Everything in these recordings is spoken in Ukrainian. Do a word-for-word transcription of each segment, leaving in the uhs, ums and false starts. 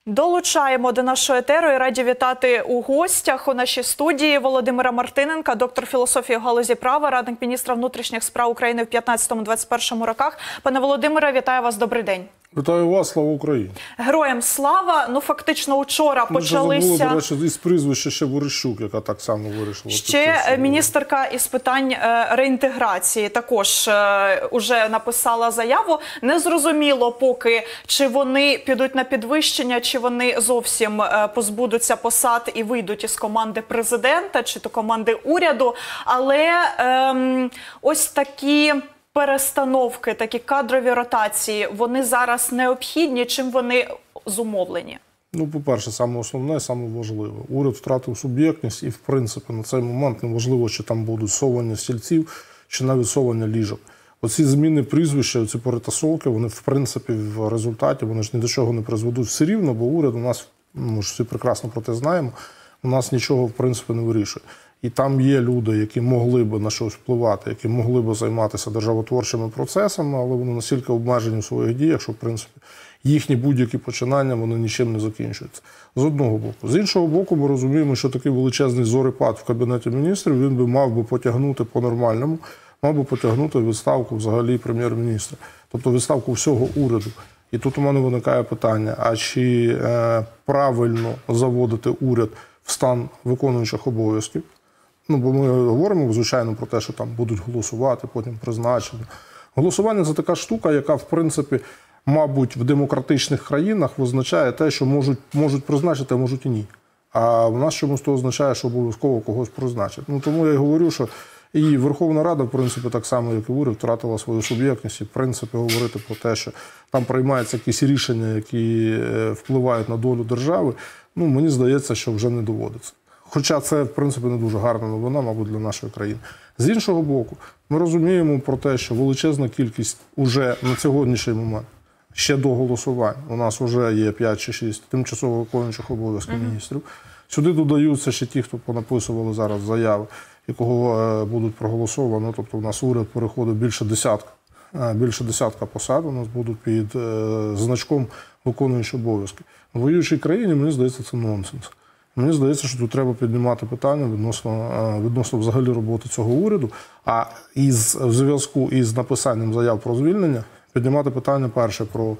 Долучаємо до нашого етеру і раді вітати у гостях у нашій студії Володимира Мартиненка, доктор філософії в галузі права, радник міністра внутрішніх справ України в п'ятнадцятому — двадцять першому роках. Пане Володимире, вітаю вас, добрий день. Вітаю вас, слава Україні. Героям слава. Ну, фактично, учора Ми почалися... Ми забули, до речі, із прізвища ще Верещук, яка так само вирішила. Ще міністерка із питань реінтеграції також уже написала заяву. Незрозуміло поки, чи вони підуть на підвищення, чи вони зовсім позбудуться посад і вийдуть із команди президента, чи то команди уряду. Але ем, ось такі... перестановки, такі кадрові ротації, вони зараз необхідні? Чим вони зумовлені? Ну, по-перше, саме основне, саме важливе. Уряд втратив суб'єктність і, в принципі, на цей момент неважливо, чи там будуть совання стільців, чи навіть совання ліжок. Оці зміни прізвища, ці перетасовки, вони, в принципі, в результаті, вони ж ні до чого не призведуть все рівно, бо уряд у нас, ми ж всі прекрасно про те знаємо, у нас нічого, в принципі, не вирішує. І там є люди, які могли б на щось впливати, які могли б займатися державотворчими процесами, але вони настільки обмежені в своїх діях, що, в принципі, їхні будь-які починання, вони нічим не закінчуються. З одного боку. З іншого боку, ми розуміємо, що такий величезний зорепад в Кабінеті міністрів, він би мав би потягнути по-нормальному, мав би потягнути відставку взагалі прем'єр-міністра. Тобто відставку всього уряду. І тут у мене виникає питання, а чи е, правильно заводити уряд в стан виконуючих обов'язків? Ну, бо ми говоримо, звичайно, про те, що там будуть голосувати, потім призначення. Голосування – це така штука, яка, в принципі, мабуть, в демократичних країнах визначає те, що можуть, можуть призначити, а можуть і ні. А в нас чомусь то означає, що обов'язково когось призначать. Ну, тому я і говорю, що і Верховна Рада, в принципі, так само, як і уряд, втратила свою суб'єктність. І, в принципі, говорити про те, що там приймаються якісь рішення, які впливають на долю держави, ну, мені здається, що вже не доводиться. Хоча це, в принципі, не дуже гарна новина, мабуть, для нашої країни. З іншого боку, ми розуміємо про те, що величезна кількість уже на сьогоднішній момент, ще до голосувань, у нас вже є п'ять чи шість тимчасово виконуючих обов'язків uh-huh. міністрів. Сюди додаються ще ті, хто понаписували зараз заяви, якого будуть проголосовані. Тобто у нас уряд переходить більше десятка, більше десятка посад, у нас будуть під значком виконуючі обов'язки. В воюючій країні, мені здається, це нонсенс. Мені здається, що тут треба піднімати питання відносно, відносно взагалі роботи цього уряду, а із, в зв'язку із написанням заяв про звільнення піднімати питання перше про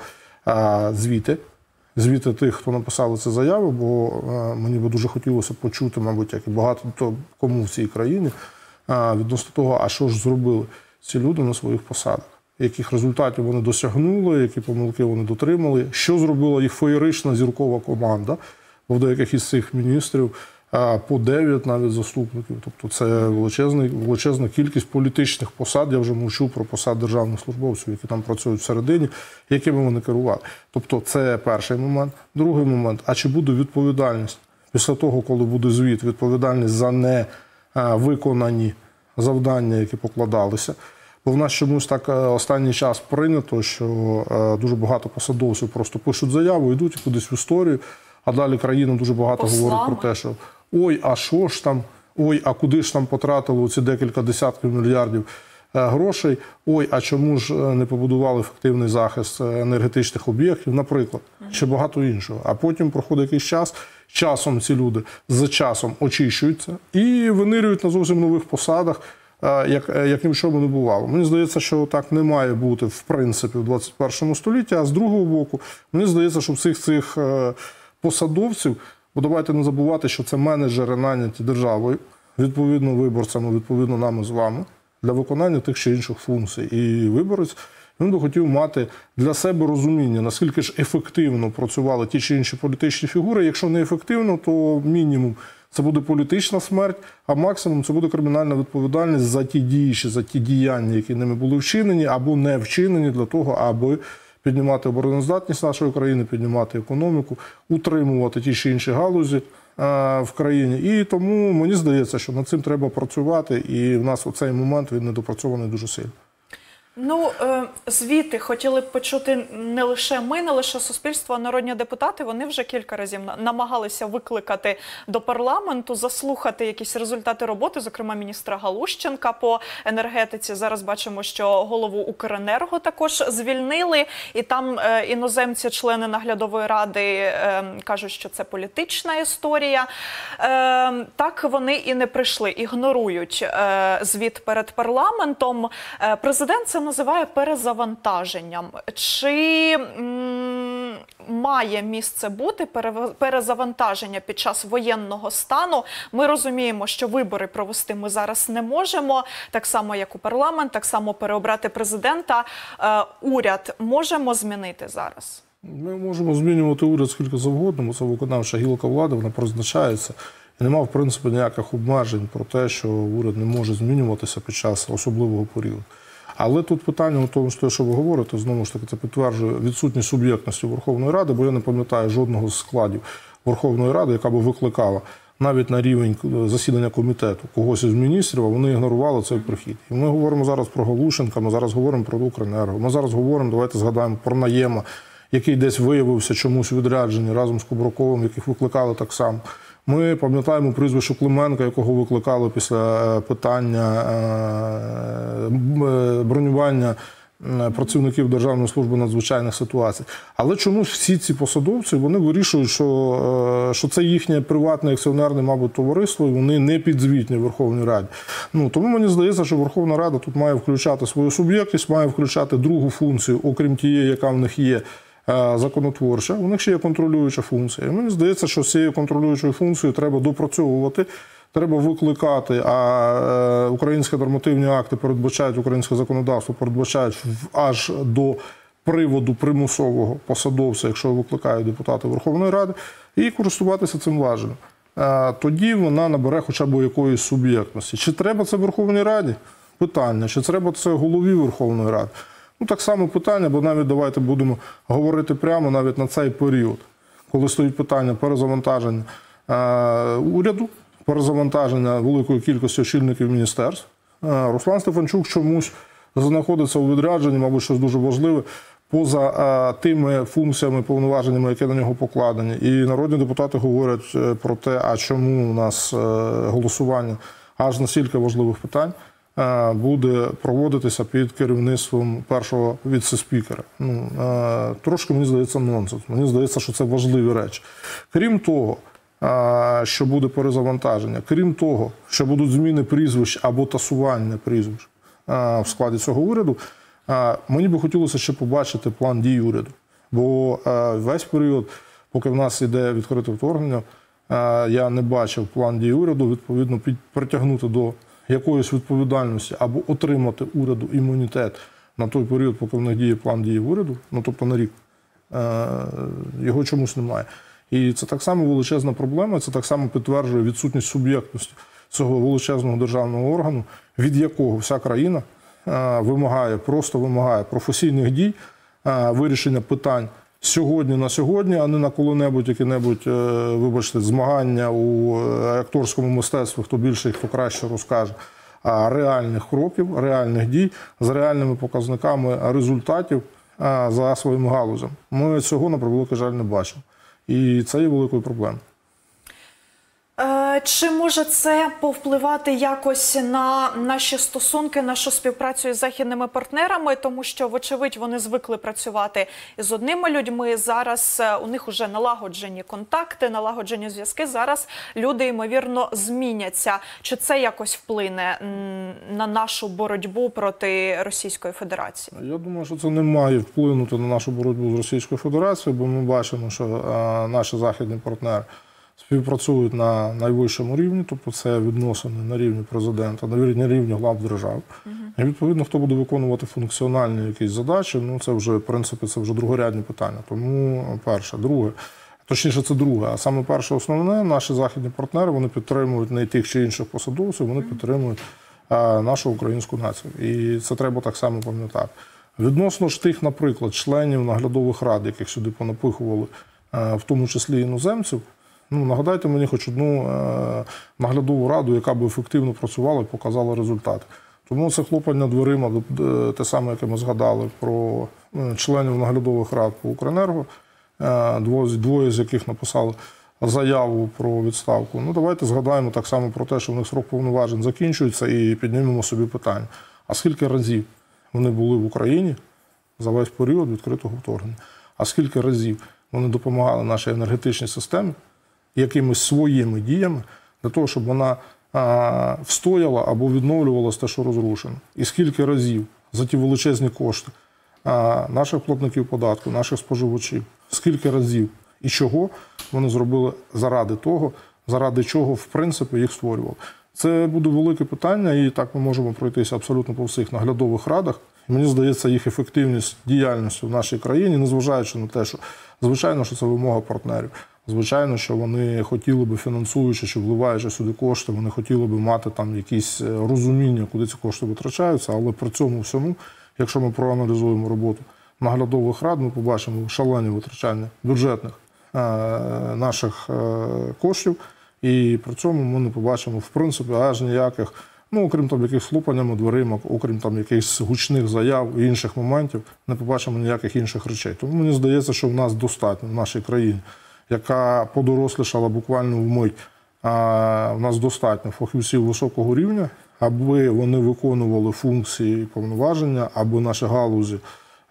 а, звіти, звіти тих, хто написали ці заяви, бо а, мені би дуже хотілося почути, мабуть, як і багато то, кому в цій країні, а, відносно того, а що ж зробили ці люди на своїх посадах, яких результатів вони досягнули, які помилки вони дотримали, що зробила їх феєрична зіркова команда. В деяких із цих міністрів по дев'ять навіть заступників. Тобто це величезна, величезна кількість політичних посад. Я вже мовчу про посад державних службовців, які там працюють всередині, якими вони керували. Тобто це перший момент. Другий момент. А чи буде відповідальність після того, коли буде звіт, відповідальність за невиконані завдання, які покладалися? Бо в нас чомусь так останній час прийнято, що дуже багато посадовців просто пишуть заяву, йдуть кудись в історію, а далі країна дуже багато Послами. говорить про те, що ой, а що ж там, ой, а куди ж там потратили ці декілька десятків мільярдів грошей, ой, а чому ж не побудували ефективний захист енергетичних об'єктів, наприклад, чи багато іншого. А потім проходить якийсь час, часом ці люди за часом очищуються і винирюють на зовсім нових посадах, як, яким що би не бувало. Мені здається, що так не має бути, в принципі, в двадцять першому столітті, а з другого боку, мені здається, що всіх цих посадовців, бо давайте не забувати, що це менеджери наняті державою, відповідно виборцями, відповідно нами з вами, для виконання тих чи інших функцій. І виборець, він би хотів мати для себе розуміння, наскільки ж ефективно працювали ті чи інші політичні фігури. Якщо не ефективно, то мінімум це буде політична смерть, а максимум це буде кримінальна відповідальність за ті дії, за ті діяння, які ними були вчинені або не вчинені для того, аби піднімати обороноздатність нашої країни, піднімати економіку, утримувати ті чи інші галузі а, в країні. І тому мені здається, що над цим треба працювати, і в нас у цей момент він недопрацьований дуже сильно. Ну, е, звіти хотіли б почути не лише ми, не лише суспільство, а народні депутати. Вони вже кілька разів на- намагалися викликати до парламенту, заслухати якісь результати роботи, зокрема міністра Галущенка по енергетиці. Зараз бачимо, що голову Укренерго також звільнили, і там е, іноземці, члени наглядової ради, е, кажуть, що це політична історія. Е, так вони і не прийшли, ігнорують е, звіт перед парламентом. Е, президент це називає перезавантаженням. Чи м, має місце бути пере- перезавантаження під час воєнного стану? Ми розуміємо, що вибори провести ми зараз не можемо, так само як у парламент, так само переобрати президента. Е, уряд можемо змінити зараз? Ми можемо змінювати уряд скільки завгодно, бо це виконавча гілка влади, вона призначається. І немає, в принципі, ніяких обмежень про те, що уряд не може змінюватися під час особливого періоду. Але тут питання у тому, що ви говорите, знову ж таки, це підтверджує відсутність суб'єктності Верховної Ради, бо я не пам'ятаю жодного з складів Верховної Ради, яка би викликала навіть на рівень засідання комітету когось із міністрів, а вони ігнорували цей прихід. І ми говоримо зараз про Галущенка, ми зараз говоримо про Укренерго, ми зараз говоримо, давайте згадаємо про Наєма, який десь виявився чомусь у відрядженні разом з Кубраковим, яких викликали так само. Ми пам'ятаємо прізвище Клименка, якого викликали після питання бронювання працівників Державної служби надзвичайних ситуацій. Але чомусь всі ці посадовці, вони вирішують, що, що це їхнє приватне акціонерне, мабуть, товариство, і вони не підзвітні Верховній Раді. Ну, тому мені здається, що Верховна Рада тут має включати свою суб'єктність, має включати другу функцію, окрім тієї, яка в них є, законотворча, у них ще є контролююча функція. І мені здається, що з цією контролюючою функцією треба допрацьовувати, треба викликати, а українські нормативні акти передбачають, українське законодавство передбачають аж до приводу примусового посадовця, якщо викликають депутати Верховної Ради, і користуватися цим важелем. Тоді вона набере хоча б якоїсь суб'єктності. Чи треба це Верховній Раді? Питання. Чи треба це голові Верховної Ради? Ну, так само питання, бо навіть давайте будемо говорити прямо навіть на цей період, коли стоїть питання перезавантаження е, уряду, перезавантаження великої кількості очільників міністерств. Е, Руслан Стефанчук чомусь знаходиться у відрядженні, мабуть, щось дуже важливе, поза е, тими функціями, повноваженнями, які на нього покладені. І народні депутати говорять про те, а чому у нас е, голосування аж на стільки важливих питань буде проводитися під керівництвом першого віце-спікера. Ну, трошки, мені здається, нонсенс. Мені здається, що це важливі речі. Крім того, що буде перезавантаження, крім того, що будуть зміни прізвищ або тасування прізвищ в складі цього уряду, мені би хотілося ще побачити план дій уряду. Бо весь період, поки в нас йде відкрите вторгнення, я не бачив план дій уряду, відповідно, притягнути до якоїсь відповідальності або отримати уряду імунітет на той період, поки в них діє план дії уряду, ну тобто на рік, його чомусь немає. І це так само величезна проблема, це так само підтверджує відсутність суб'єктності цього величезного державного органу, від якого вся країна вимагає, просто вимагає професійних дій, вирішення питань сьогодні на сьогодні, а не на коли-небудь, які-небудь, вибачте, змагання у акторському мистецтві, хто більше і хто краще розкаже, а реальних кроків, реальних дій з реальними показниками результатів за своїм галузем. Ми цього, на превеликий жаль, не бачимо. І це є великою проблемою. Чи може це повпливати якось на наші стосунки, нашу співпрацю із західними партнерами? Тому що, вочевидь, вони звикли працювати з одними людьми. Зараз у них вже налагоджені контакти, налагоджені зв'язки. Зараз люди, ймовірно, зміняться. Чи це якось вплине на нашу боротьбу проти Російської Федерації? Я думаю, що це не має вплинути на нашу боротьбу з Російською Федерацією, бо ми бачимо, що наші західні партнери співпрацюють на найвищому рівні, тобто це відносини на рівні президента, на рівні глав держав. Uh-huh. І відповідно, хто буде виконувати функціональні якісь задачі, ну це вже, в принципі, це вже другорядні питання. Тому перше. Друге, точніше це друге, а саме перше основне, наші західні партнери, вони підтримують не тих чи інших посадовців, вони uh-huh. підтримують а, нашу українську націю. І це треба так само пам'ятати. Відносно ж тих, наприклад, членів наглядових рад, яких сюди понапихували, а, в тому числі іноземців, ну, нагадайте мені хоч одну е, наглядову раду, яка б ефективно працювала і показала результати. Тому це хлопання дверима, те саме, яке ми згадали про членів наглядових рад по Укренерго, двоє, двоє з яких написали заяву про відставку. Ну, давайте згадаємо так само про те, що в них срок повноважень закінчується, і піднімемо собі питання. А скільки разів вони були в Україні за весь період відкритого вторгнення? А скільки разів вони допомагали нашій енергетичній системі якимись своїми діями для того, щоб вона а, встояла або відновлювалася те, що розрушено? І скільки разів за ті величезні кошти а, наших платників податку, наших споживачів, скільки разів і чого вони зробили заради того, заради чого, в принципі, їх створювали. Це буде велике питання, і так ми можемо пройтися абсолютно по всіх наглядових радах. Мені здається, їх ефективність діяльності в нашій країні, незважаючи на те, що, звичайно, що це вимога партнерів. Звичайно, що вони хотіли би, фінансуючи чи вливаючи сюди кошти, вони хотіли би мати там якісь розуміння, куди ці кошти витрачаються, але при цьому всьому, якщо ми проаналізуємо роботу наглядових рад, ми побачимо шалені витрачання бюджетних е, наших е, коштів, і при цьому ми не побачимо, в принципі, аж ніяких, ну, окрім там якихось хлопаннями дверима, окрім там якихось гучних заяв і інших моментів, не побачимо ніяких інших речей. Тому мені здається, що в нас достатньо, в нашій країні, яка подорослішала буквально вмить, а в нас достатньо фахівців високого рівня, аби вони виконували функції і повноваження, аби наші галузі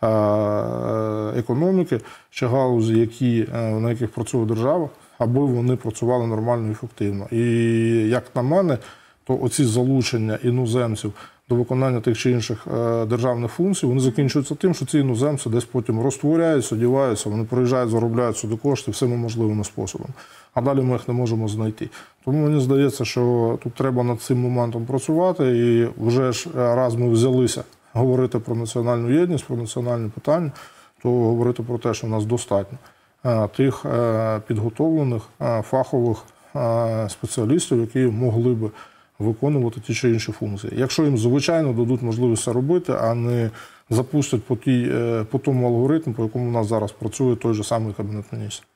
економіки чи галузі, які, на яких працює держава, аби вони працювали нормально і ефективно. І, як на мене, то оці залучення іноземців до виконання тих чи інших державних функцій, вони закінчуються тим, що ці іноземці десь потім розтворяються, діваються, вони приїжджають, заробляють сюди кошти всіма можливими способами. А далі ми їх не можемо знайти. Тому мені здається, що тут треба над цим моментом працювати, і вже ж раз ми взялися говорити про національну єдність, про національні питання, то говорити про те, що в нас достатньо тих підготовлених фахових спеціалістів, які могли би виконувати ті чи інші функції. Якщо їм, звичайно, дадуть можливість це робити, а не запустять по, тій, по тому алгоритму, по якому у нас зараз працює той же самий Кабінет Міністрів.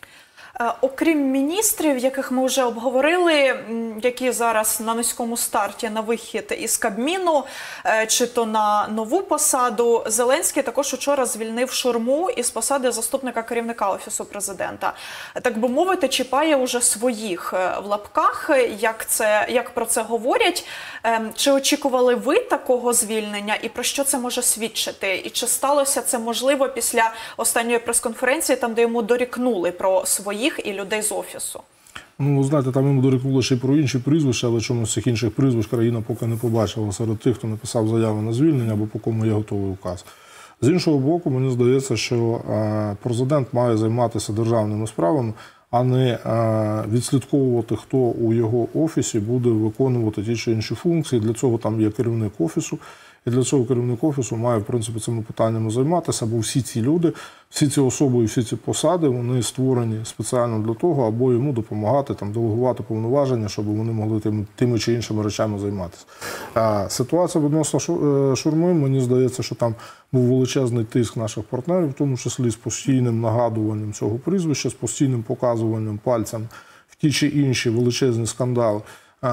Окрім міністрів, яких ми вже обговорили, які зараз на низькому старті на вихід із Кабміну, чи то на нову посаду, Зеленський також учора звільнив Шурму із посади заступника керівника Офісу Президента. Так би мовити, чіпає уже своїх в лапках, як, це, як про це говорять. Чи очікували ви такого звільнення і про що це може свідчити? І чи сталося це можливо після останньої прес-конференції, там, де йому дорікнули про своїх і людей з Офісу? Ну, ви знаєте, там йому дорікнули ще й про інші прізвища, але чомусь цих інших прізвищ країна поки не побачила серед тих, хто написав заяву на звільнення або по кому є готовий указ. З іншого боку, мені здається, що президент має займатися державними справами, а не відслідковувати, хто у його офісі буде виконувати ті чи інші функції. Для цього там є керівник офісу, і для цього керівник офісу має, в принципі, цими питаннями займатися, бо всі ці люди, всі ці особи і всі ці посади, вони створені спеціально для того, або йому допомагати, там, делегувати повноваження, щоб вони могли тими, тими чи іншими речами займатися. А ситуація відносно Шурми, мені здається, що там був величезний тиск наших партнерів, в тому числі з постійним нагадуванням цього прізвища, з постійним показуванням пальцем в ті чи інші величезні скандали,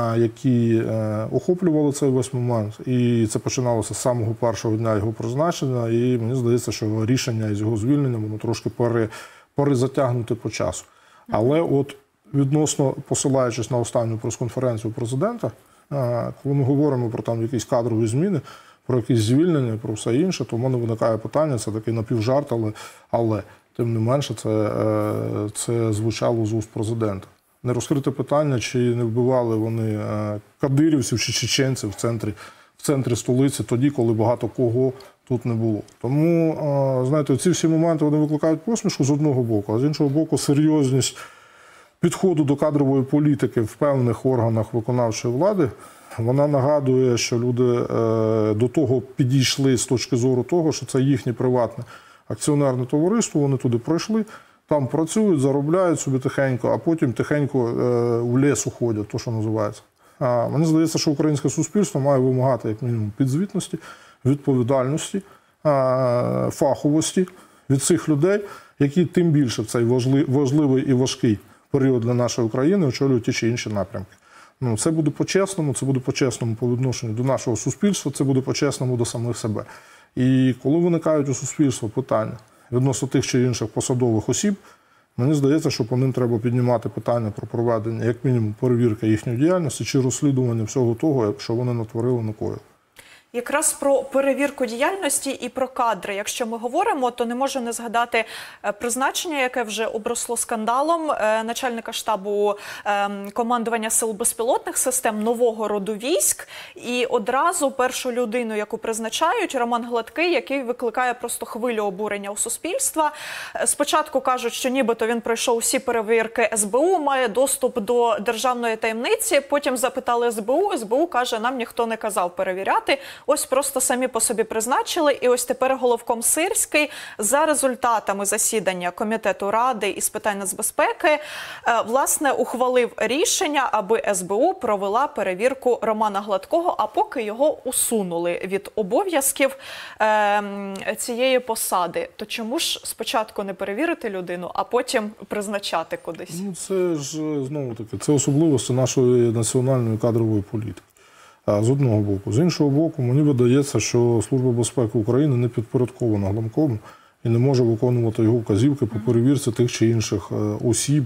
які охоплювали цей весь момент. І це починалося з самого першого дня його призначення. І мені здається, що рішення із його звільненням, воно трошки пере, перезатягнути по часу. Але от відносно, посилаючись на останню прес-конференцію президента, коли ми говоримо про там якісь кадрові зміни, про якісь звільнення, про все інше, то в мене виникає питання, це такий напівжарт, але, але тим не менше це, це звучало з уст президента. Не розкрите питання, чи не вбивали вони кадирівців чи чеченців в центрі, в центрі столиці тоді, коли багато кого тут не було. Тому, знаєте, ці всі моменти вони викликають посмішку з одного боку, а з іншого боку серйозність підходу до кадрової політики в певних органах виконавчої влади, вона нагадує, що люди до того підійшли з точки зору того, що це їхнє приватне акціонерне товариство, вони туди пройшли, там працюють, заробляють собі тихенько, а потім тихенько в ліс уходять, то, що називається. А мені здається, що українське суспільство має вимагати, як мінімум, підзвітності, відповідальності, фаховості від цих людей, які тим більше в цей важливий і важкий період для нашої країни очолюють ті чи інші напрямки. Ну, це буде по-чесному, це буде по-чесному по відношенню до нашого суспільства, це буде по-чесному до самих себе. І коли виникають у суспільства питання відносно тих чи інших посадових осіб, мені здається, що по ним треба піднімати питання про проведення, як мінімум, перевірки їхньої діяльності чи розслідування всього того, якщо вони натворили, накоїли. Якраз про перевірку діяльності і про кадри. Якщо ми говоримо, то не можу не згадати призначення, яке вже обросло скандалом, начальника штабу командування сил безпілотних систем нового роду військ. І одразу першу людину, яку призначають, Роман Гладкий, який викликає просто хвилю обурення у суспільства. Спочатку кажуть, що нібито він пройшов усі перевірки ес бе у, має доступ до державної таємниці. Потім запитали ес бе у, ес бе у каже, нам ніхто не казав перевіряти. Ось просто самі по собі призначили. І ось тепер головком Сирський за результатами засідання Комітету Ради із питань нацбезпеки власне ухвалив рішення, аби ес бе у провела перевірку Романа Гладкого, а поки його усунули від обов'язків е, цієї посади. То чому ж спочатку не перевірити людину, а потім призначати кудись? Ну, це ж, знову таки, це особливості нашої національної кадрової політики. З одного боку. З іншого боку, мені видається, що Служба безпеки України не підпорядкована Гладкому і не може виконувати його вказівки по перевірці тих чи інших осіб.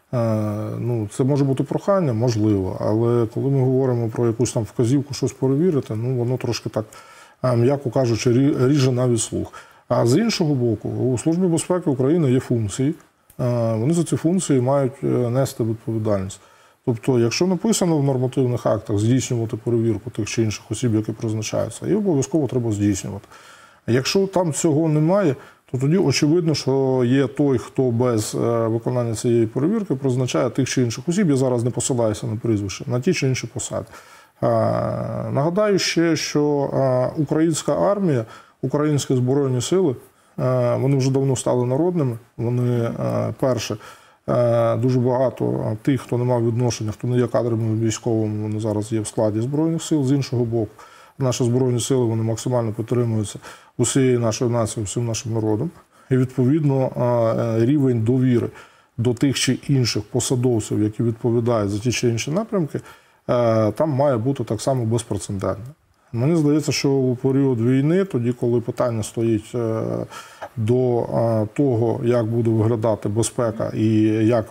Ну, це може бути прохання, можливо, але коли ми говоримо про якусь там вказівку, щось перевірити, ну, воно трошки так, м'яко кажучи, ріже навіть слух. А з іншого боку, у Службі безпеки України є функції, вони за ці функції мають нести відповідальність. Тобто, якщо написано в нормативних актах здійснювати перевірку тих чи інших осіб, які призначаються, її обов'язково треба здійснювати. Якщо там цього немає, то тоді очевидно, що є той, хто без виконання цієї перевірки призначає тих чи інших осіб, я зараз не посилаюся на прізвище, на ті чи інші посади. Нагадаю ще, що українська армія, українські Збройні сили, вони вже давно стали народними, вони перше, дуже багато тих, хто не мав відношення, хто не є кадровими військовими, вони зараз є в складі Збройних сил. З іншого боку, наші Збройні сили, вони максимально підтримуються усією нашою нацією, всім нашим народом. І, відповідно, рівень довіри до тих чи інших посадовців, які відповідають за ті чи інші напрямки, там має бути так само безпрецедентним. Мені здається, що у період війни, тоді, коли питання стоїть до того, як буде виглядати безпека і як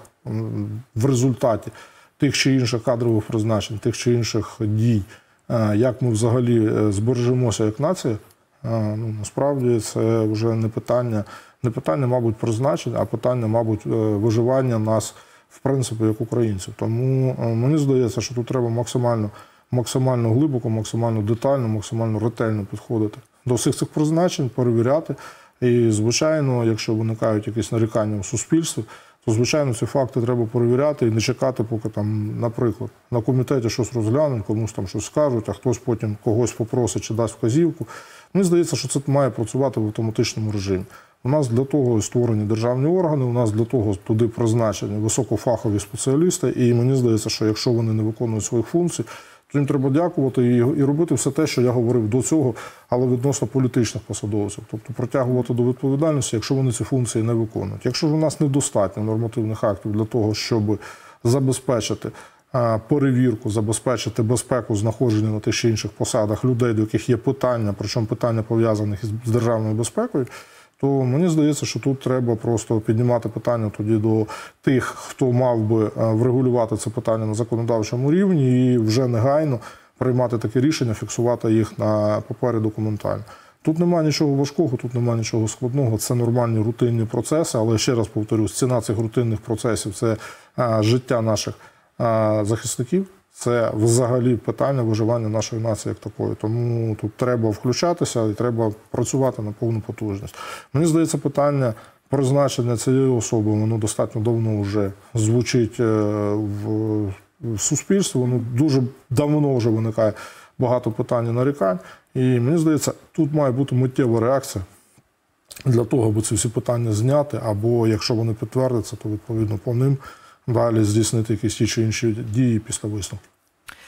в результаті тих чи інших кадрових призначень, тих чи інших дій, як ми взагалі збережемося як нація, ну, насправді це вже не питання, не питання, мабуть, призначень, а питання, мабуть, виживання нас, в принципі, як українців. Тому мені здається, що тут треба максимально максимально глибоко, максимально детально, максимально ретельно підходити до всіх цих призначень, перевіряти. І, звичайно, якщо виникають якісь нарікання у суспільстві, то, звичайно, ці факти треба перевіряти і не чекати, поки там, наприклад, на комітеті щось розглянуть, комусь там щось скажуть, а хтось потім когось попросить чи дасть вказівку. Мені здається, що це має працювати в автоматичному режимі. У нас для того створені державні органи, у нас для того туди призначені високофахові спеціалісти, і мені здається, що якщо вони не виконують своїх функцій, то їм треба дякувати і, і робити все те, що я говорив до цього, але відносно політичних посадовців. Тобто притягувати до відповідальності, якщо вони ці функції не виконують. Якщо ж у нас недостатньо нормативних актів для того, щоб забезпечити а, перевірку, забезпечити безпеку знаходження на тих чи інших посадах людей, до яких є питання, причому питання пов'язаних із державною безпекою, то мені здається, що тут треба просто піднімати питання тоді до тих, хто мав би врегулювати це питання на законодавчому рівні і вже негайно приймати таке рішення, фіксувати їх на папері документально. Тут немає нічого важкого, тут немає нічого складного, це нормальні рутинні процеси, але ще раз повторюсь, ціна цих рутинних процесів – це життя наших захисників. Це взагалі питання виживання нашої нації як такої. Тому тут треба включатися і треба працювати на повну потужність. Мені здається, питання призначення цієї особи, воно достатньо давно вже звучить в суспільстві, воно дуже давно вже виникає багато питань і нарікань. І мені здається, тут має бути миттєва реакція для того, аби ці всі питання зняти, або якщо вони підтвердяться, то відповідно по ним далі здійснити якісь ті чи інші дії після висновку.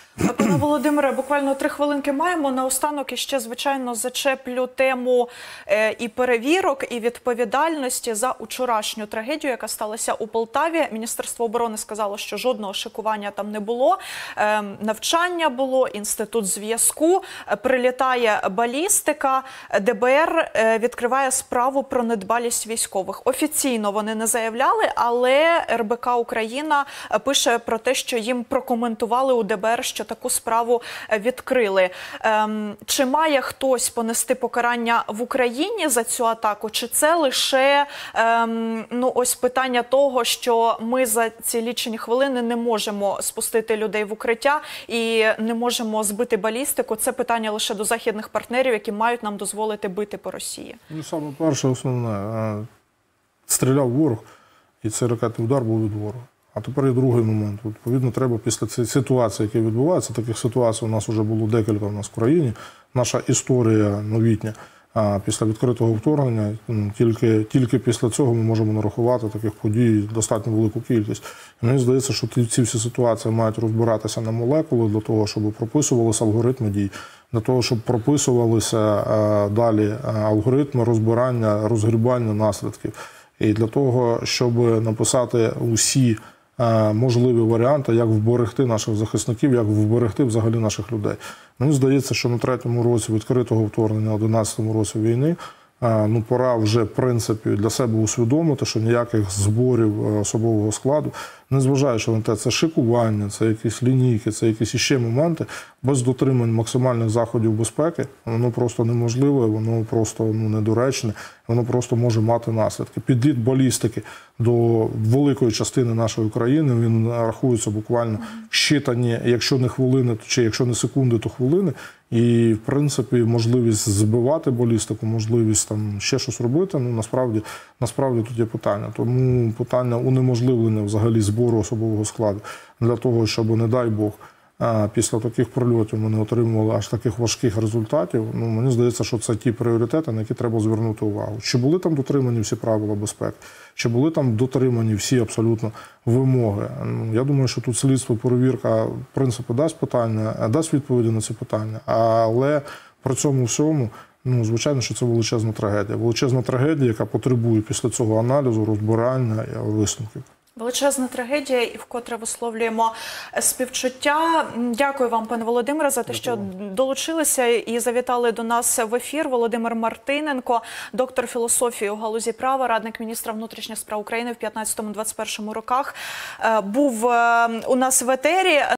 Пане Володимире, буквально три хвилинки маємо. Наостанок іще, звичайно, зачеплю тему е, і перевірок, і відповідальності за учорашню трагедію, яка сталася у Полтаві. Міністерство оборони сказало, що жодного шикування там не було. Е, навчання було, інститут зв'язку, е, прилітає балістика, Д Б Р е, відкриває справу про недбалість військових. Офіційно вони не заявляли, але Р Б К Україна пише про те, що їм прокоментували у Д Б Р, що таку справу відкрили. Ем, чи має хтось понести покарання в Україні за цю атаку? Чи це лише ем, ну, ось питання того, що ми за ці лічені хвилини не можемо спустити людей в укриття і не можемо збити балістику? Це питання лише до західних партнерів, які мають нам дозволити бити по Росії. Ну, саме перше, основне, стріляв ворог, і цей ракетний удар був від ворога. А тепер є другий момент. Відповідно, треба після цієї ситуації, які відбуваються, таких ситуацій у нас вже було декілька у нас в країні. Наша історія новітня після відкритого вторгнення, тільки, тільки після цього ми можемо нарахувати таких подій достатньо велику кількість. І мені здається, що ці всі ситуації мають розбиратися на молекули для того, щоб прописувалися алгоритми дій, для того, щоб прописувалися далі алгоритми розбирання, розгрібання наслідків. І для того, щоб написати усі можливі варіанти, як вберегти наших захисників, як вберегти взагалі наших людей. Мені здається, що на третьому році відкритого вторгнення, одинадцятому році війни, ну пора вже, в принципі, для себе усвідомити, що ніяких зборів особового складу, незважаючи на те, це шикування, це якісь лінійки, це якісь іще моменти, без дотримань максимальних заходів безпеки, воно просто неможливе, воно просто ну, недоречне, воно просто може мати наслідки. Підліт балістики до великої частини нашої країни, він рахується буквально щитані, якщо не хвилини, чи якщо не секунди, то хвилини. І, в принципі, можливість збивати балістику, можливість там ще щось робити, ну, насправді, насправді тут є питання. Тому питання унеможливлення взагалі збору особового складу для того, щоб, не дай Бог, після таких прильотів ми не отримували аж таких важких результатів. Ну, мені здається, що це ті пріоритети, на які треба звернути увагу. Чи були там дотримані всі правила безпеки? Чи були там дотримані всі абсолютно вимоги? Ну, я думаю, що тут слідство, перевірка, в принципі, дасть питання, дасть відповіді на ці питання. Але при цьому всьому, ну, звичайно, що це величезна трагедія. Величезна трагедія, яка потребує після цього аналізу, розбирання і висновків. Величезна трагедія, і вкотре висловлюємо співчуття. Дякую вам, пане Володимире, за те, що долучилися і завітали до нас в ефір. Володимир Мартиненко, доктор філософії у галузі права, радник міністра внутрішніх справ України в п'ятнадцятому - двадцять першому роках, був у нас в етері.